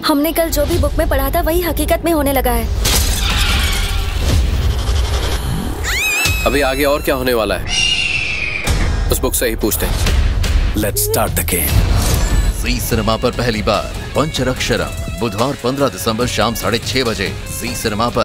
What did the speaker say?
हमने कल जो भी बुक में पढ़ा था वही हकीकत में होने लगा है। अभी आगे और क्या होने वाला है उस बुक से ही पूछते हैं। Let's start the game. Zee cinema पर पहली बार पंचरक्षरम, बुधवार 15 दिसंबर शाम 6:30 बजे जी सिनेमा पर।